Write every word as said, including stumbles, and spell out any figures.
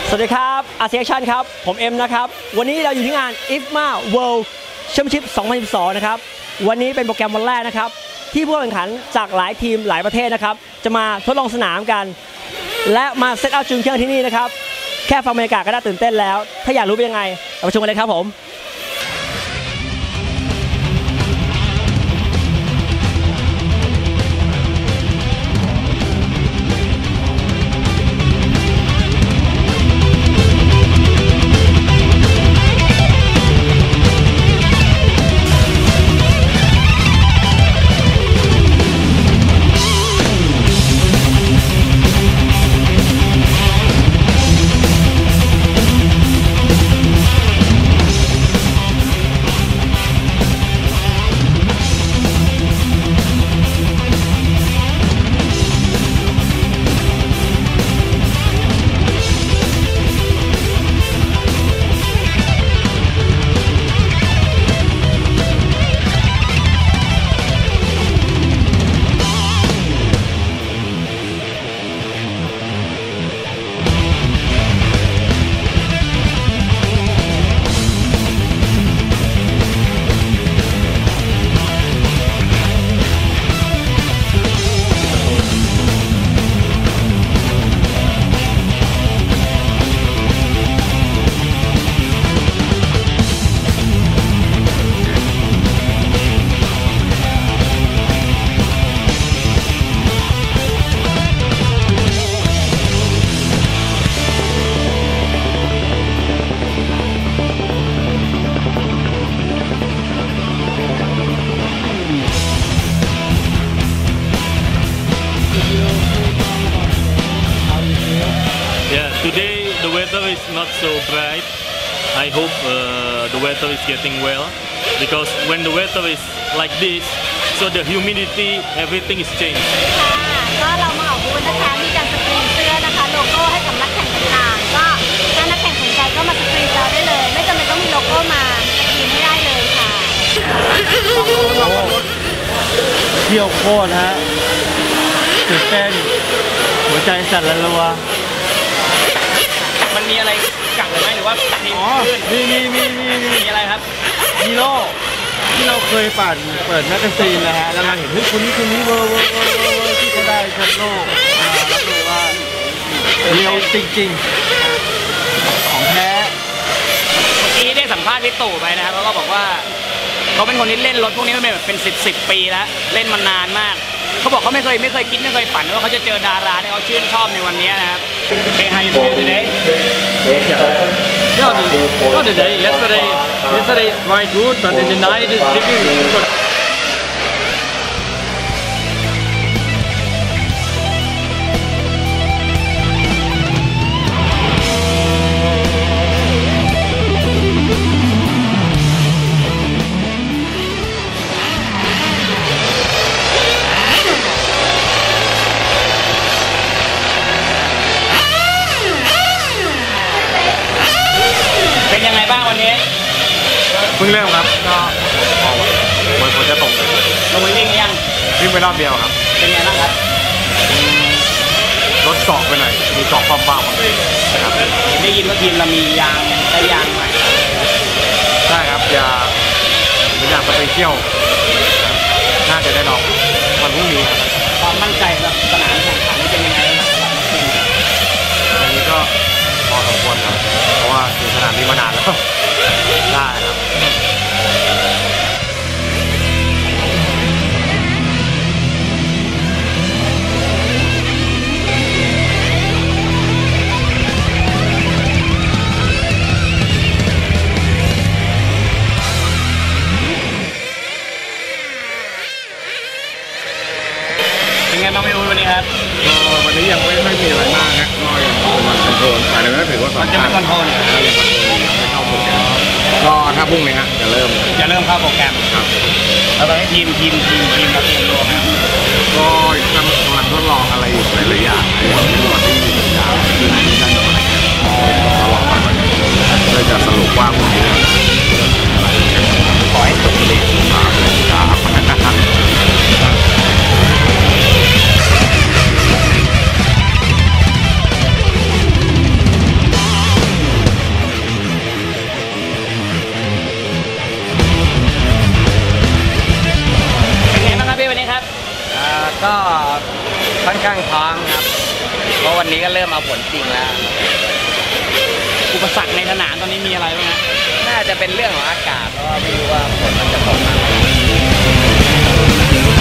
สวัสดีครับอาเซียชั่นครับผมเอ็มนะครับวันนี้เราอยู่ที่งาน ไอ เอฟ เอ็ม เอ World Championship สองพันสิบสองนะครับวันนี้เป็นโปรแกรมวันแรกนะครับที่ผู้แข่งขันจากหลายทีมหลายประเทศนะครับจะมาทดลองสนามกันและมาเซตอัพจูนเครื่องที่นี่นะครับแค่ฟังบรรยากาศก็น่าตื่นเต้นแล้วถ้าอยากรู้เป็นยังไงเราไปชมกันเลยครับผม Today the weather is not so bright. I hope uh, the weather is getting well because when the weather is like this, so the humidity, everything is changed. ก็เรามาออกบูธนะคะมีการสกรีนเสื้อนะคะโลโก้ให้กับนักแข่งต่างๆก็ถ้านักแข่งสนใจก็มาสกรีนเราได้เลยไม่จำเป็นต้องมีโลโก้มาสกรีนไม่ได้เลยค่ะเที่ยวโคตรฮะตื่นเต้นหัวใจสั่นระรัวมันมีอะไรกักเลยไหมหรือว่าทีมขึ้นมีมีมีมีมีอะไรครับฮีโร่ที่เราเคยปั่นเปิดแมกกาซีนนะฮะแล้วเราเห็นเฮ้ยคนนี้คนนี้เวอร์เวอร์เวอร์เวอร์ที่เขาได้แชมป์โลกรับเลยว่าเรียวจริงๆของแท้เมื่อกี้ได้สัมภาษณ์พี่ตู่ไปนะครับเขาก็บอกว่าเขาเป็นคนที่เล่นรถพวกนี้มาเป็นสิบสิบปีแล้วเล่นมานานมากเขาบอกเขาไม่เคยไม่เคยคิดไม่เคยฝันว่าเขาจะเจอดาราที่เขาชื่นชอบในวันนี้นะครับHey, how you doing today? Yeah, not today. Yesterday, yesterday is quite good, but in the night it's difficult. เป็นยังไงบ้างวันนี้เพิ่งเริ่มครับก็มองเหมือนฝนจะตกลงไปวิ่งยังวิ่งไปรอบเดียวครับเป็นไงบ้างครับรถเกาะไปหน่อยมีเกาะความบ้าของตัวเองนะครับได้ยินว่าทีมเรามียางได้ยางใหม่ใช่ครับยางเป็นยางสเปเชียลน่าจะได้ลองวันพรุ่งนี้ความมั่นใจกับสนามแข่งขันเป็นยังไงอันนี้ก็พอสมควรครับเพราะว่าอยู่สนามนี้มานานแล้วได้ครับเป็นไงบ้างพี่อู๋วันนี้ครับก็วันนี้ยังไม่ไม่มีอะไรมากนะน้อยมันคอนโทรลแต่ก็ถือว่ามันจะเป็นคอนโทรลยังคอนโทรลไม่เข้าโปรแกรมก็ถ้าพรุ่งนี้ฮะจะเริ่มจะเริ่มเข้าโปรแกรมครับแล้วตอนนี้ทีมทีมทีมทีมเราเตรียมตัวครับก็กำลังทดลองอะไรอยู่หลายๆอย่างอย่างที่วันที่มีสัญญาคือไหนที่ได้ตอะไรเงี้ยตลอดมาเพื่อจะสรุปว่าพรุ่งนี้ขอให้จบเลยครับครับ เพราะวันนี้ก็เริ่มเอาผลจริงแล้วอุปสรรคในสนามตอนนี้มีอะไรบ้างฮะน่าจะเป็นเรื่องของอากาศเพราะว่าไม่รู้ว่าฝนมันจะตกมา